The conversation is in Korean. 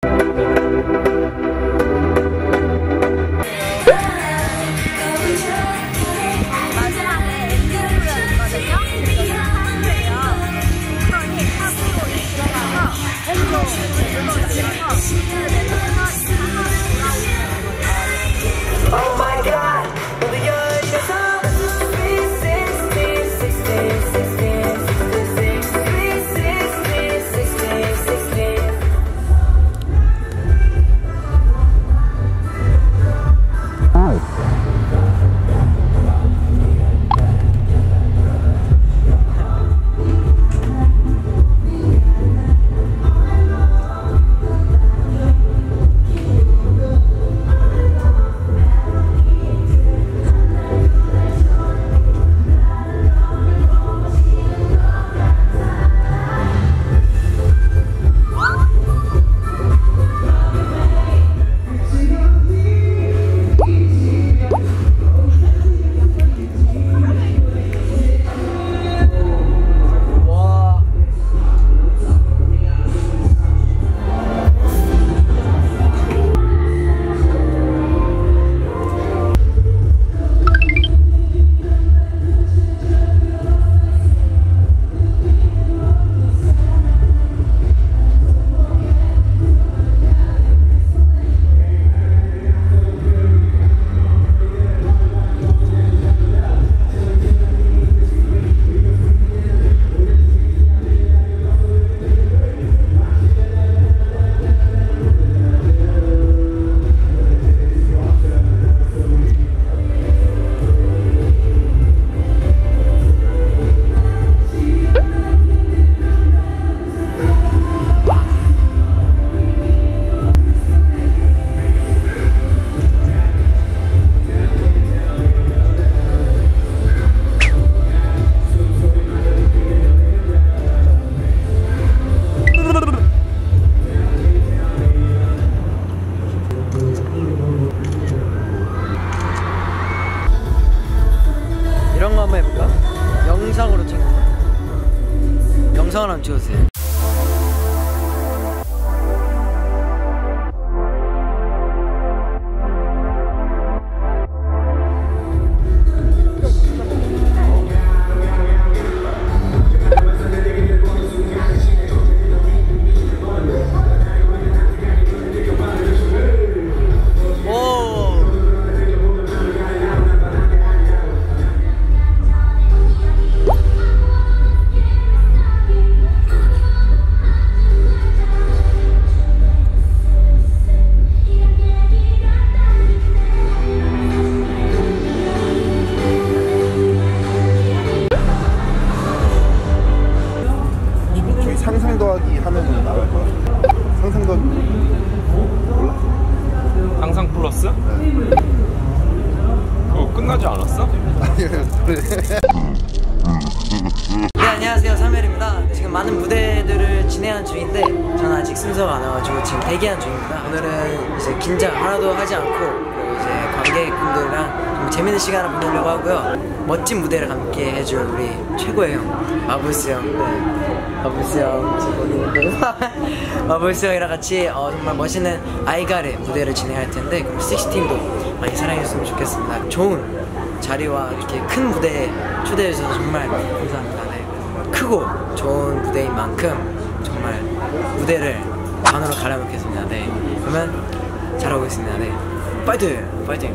이런 거 한번 해볼까? 영상으로 찍는 거. 영상을 한번 찍어주세요. 상상 더하기 하면은 나갈 거야. 상상 더하기 몰라? 상상 플러스? 네. 그거 끝나지 않았어? 네, 안녕하세요, 삼일입니다. 지금 많은 무대들을 진행한 중인데 저는 아직 순서가 안 와가지고 지금 대기한 중입니다. 오늘은 이제 긴장 하나도 하지 않고 그리고 이제 관객분들이랑 좀 재밌는 시간을 보내려고 하고요. 멋진 무대를 함께 해줄 우리 최고의 형 마블스 형. 네. 마블스 형 지금 마블스 형이랑 같이 정말 멋있는 아이가르 무대를 진행할 텐데, 그리고 식스틴도 많이 사랑해줬으면 좋겠습니다. 좋은 자리와 이렇게 큰 무대에 초대해 주셔서 정말 감사합니다. 네. 크고 좋은 무대인 만큼 정말 무대를 반으로 갈아놓겠습니다. 네. 그러면 잘하고 있습니다. 네. 파이팅! 파이팅!